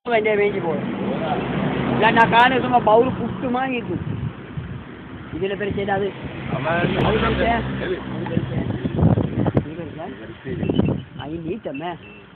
வெந்தயம் வேஞ்சி போடும். இல்லை நான் காண சும்மா பவுல் புட்டுமா இருக்கும். இதில் பெருசு ஏதாவது அது பெருசு நீட்டமே